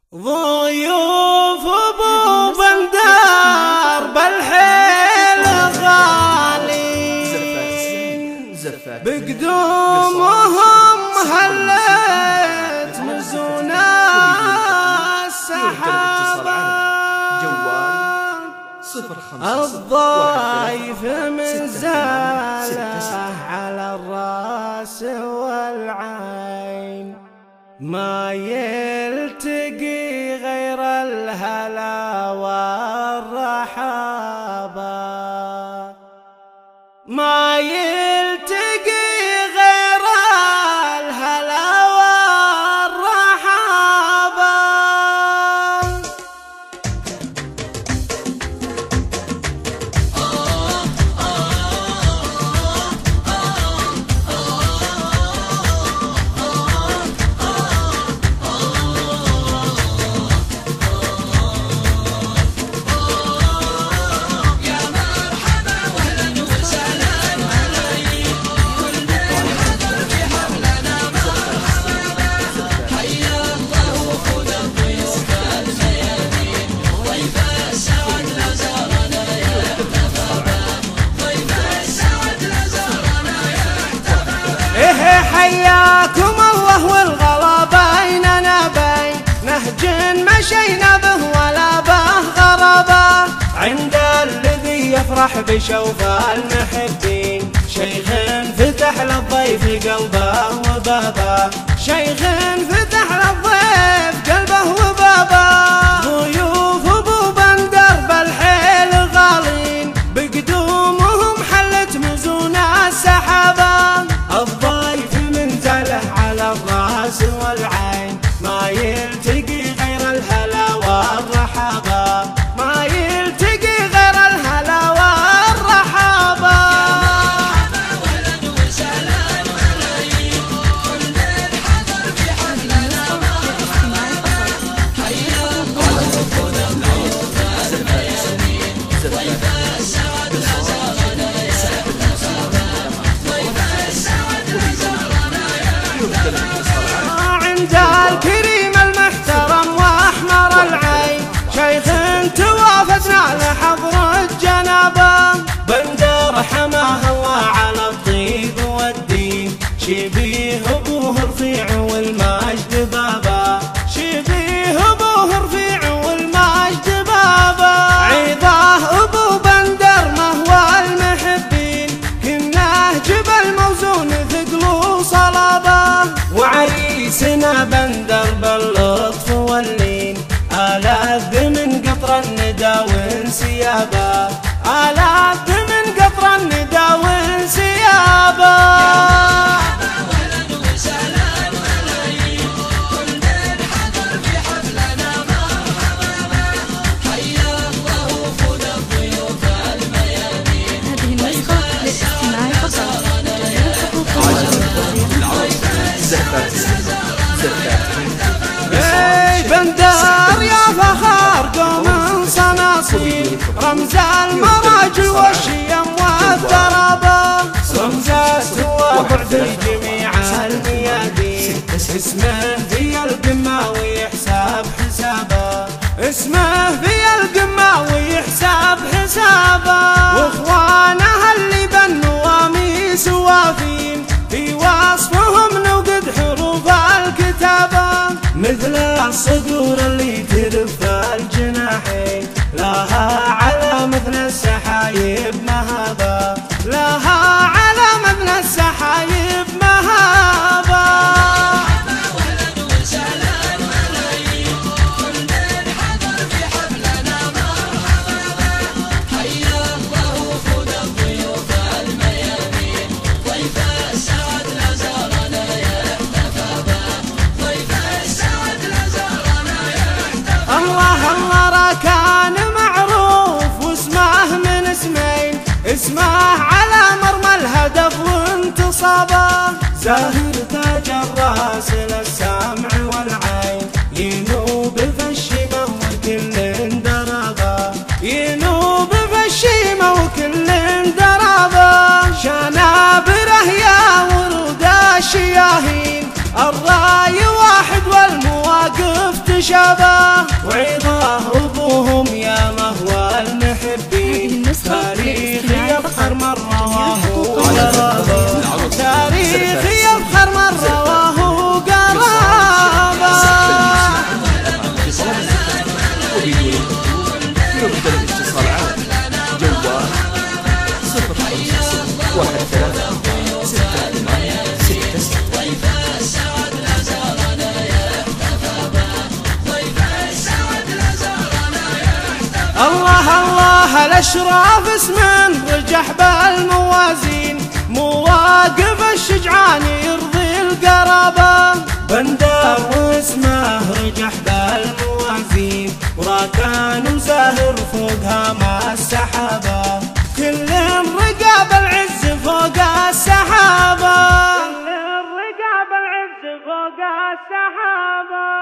ضيوف ابو بندر بالحيل غالين بقدومهم هلت مزونا السحابة الضيف من زاله على الراس والعين ما يلتقي غير الهلا والرحابة ما يلتقي غير الهلا والرحابة حياكم الله والغلا بيننا بين نهج مشينا به ولا به غربا عند الذي يفرح بشوف المحبين شيخ فتح للضيف قلبه وبابه شيخ فتح للضيف قلبه وبابه ضيوف ابو بندر بالحيل غالين بقدومهم حلت مزونا السحابه الضيف على الراس والعين ما يلتقي غير الهلا والرحابة ما يلتقي غير الهلا والرحابة ولد وسلام عليكم كل الحضر في حفلنا مرحبا حيا الله خذ الضيوف الميامين ضيف السعد لا زارنا يحتفى ضيف السعد لا زارنا عند الكريم المحترم واحمر العين شيخ توافدنا لحضر الجنابه بندر حماه الله على الطيب والدين شبيه ابوه رفيع والمجد بابا شبيه ابوه رفيع والمجد بابا عظاه ابو بندر مهوى المحبين كناه جبل موزون ثقل وصلابه وعريسنا بندر باللطف واللين آلذ من قطر الندى وانسيابه آلذ من قطر الندى وانسيابه ولد وسلام عليكم كل الحضر في حفلنا مرحبا حيا الله وفود الضيوف الميامين هذه النسخة للاستماع فقط بندر يا فخار قوم صناصير رمز المراجل والشيم والترابة رمز التوابع في جميع الميادين اسمه في القمة ويحساب حسابه اسمه في القمة ويحساب حسابه واخوانه اللي بالنوامي سوافين في وصفهم نوقد حروف الكتابة مثل الصقور اللي تدفى الجناحين لها على مثل السحايب مهابة لها على مثل السحايب مهابة ولد وسلام عليكم كل الحضر في حفلنا مرحبا حيا الله وفود الضيوف الميامين ضيف السعد لا زارنا يحتفى ضيف السعد لا زارنا يحتفى الله كان معروف واسمه من اسمين اسمه على مرمى الهدف وانتصابه زاهر تاج الراس للسمع والعين ينوب في الشيمة وكل درابه ينوب في الشيمة وكل درابه شنابره يا ورود الشياهين الراي واحد والمواقف تشابه الله الله الاشراف اسم رجح بالموازين، مواقف الشجعان يرضي القرابة. بندر واسمه رجح بالموازين، وراكان وزاهر فوقها مع السحابة. كل رقاب العز فوق السحابة، كل رقاب العز فوق السحابة.